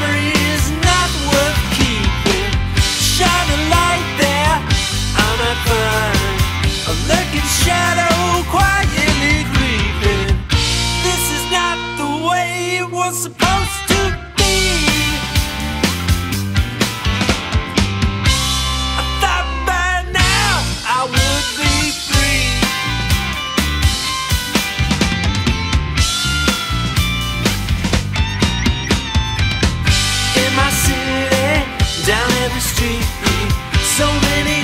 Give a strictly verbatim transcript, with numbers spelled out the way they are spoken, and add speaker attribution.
Speaker 1: memories not worth keeping. Shine a light there, I'm not fine. A lurking shadow quietly creeping. This is not the way it was supposed to be. I thought by now I would be free. In my city, down every street, so many